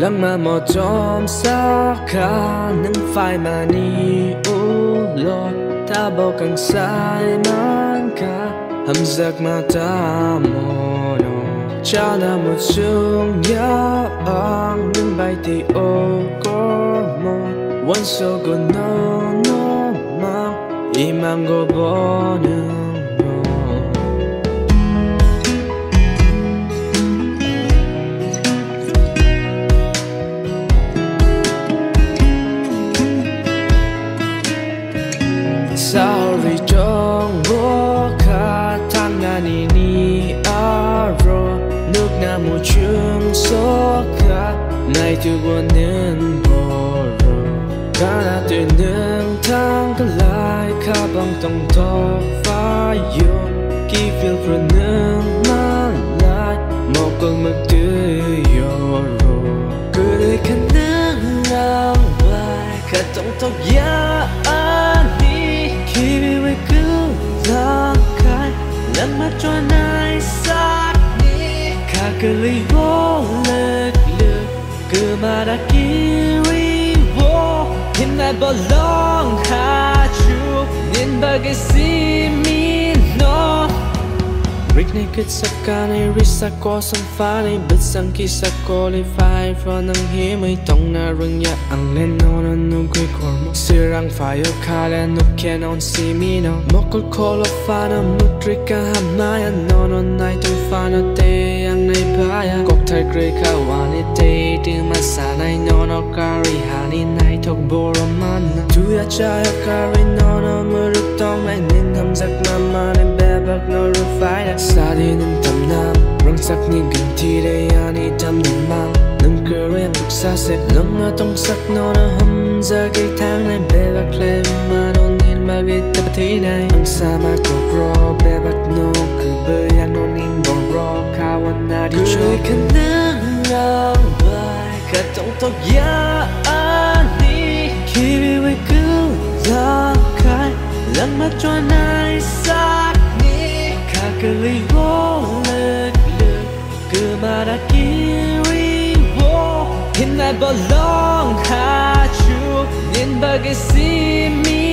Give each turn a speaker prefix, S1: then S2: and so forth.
S1: lăng mà một trong xa khá nâng phai mà ni u lọt ta bao càng sai man cả hầm giặc mà ta mò nó cha là một chương nhớ ang nâng bay thì ô có một one so go no no ma imang go bo nương Sorry trong vô khá thang na ni ni aro nước nam một chương số khá này từ buồn nên bỏ rồi cả là từ nương thang cả lại khá bằng tông to phá yêu khi phiêu phù nương mang lại một con mực tươi rồi cứ để khả năng làm lại khả tổng tóc giá khi bị cứ ra khai lắng mắt cho nai sát đi khá cứ lý vô lực lực cứ mà đã kiri vô hiện nay bỏ lòng khá chụp nên bagai si mi no Rick này kết sắc ca này rick sắc có sân phá này bật sang khi sắc có lấy phai phá năng hiế mấy tông na rừng nhạc ăn lên nó nó nụ cười còn một sự răng phải ở khá lên nụ kẻ non si mi nó một con khó lọc phá nó một rick ca hàm mai ăn nó nó này tôi phá nó tê ăn này phá ya cọc thay cười khá hòa này tê từ mà xa này nó cari hà này này thuộc bộ roman chú ya cha ya cari nó mơ rực tông này nên thầm giặc mà này bé bạc nó rực phái đã xa đi nên tầm nam răng sắc như gần thì đây ani thầm đừng mang nâng cơ em thực xa sẽ lắm nó trong sắc nó hâm ra cái tháng này bé bạc lên mà nó nhìn mà biết tập thế này anh xa mà có ro bé bạc nó cứ bơi anh nó nhìn bỏ ro kawan na đi chơi khả năng làm bài khả tổng tóc giá ani khi bị cứ ra khai lắng mắt cho nai sát cứ lý vô lực lực cứ mà đã kiri vô hiện nay bỏ lòng khá chụp nên bagai si mi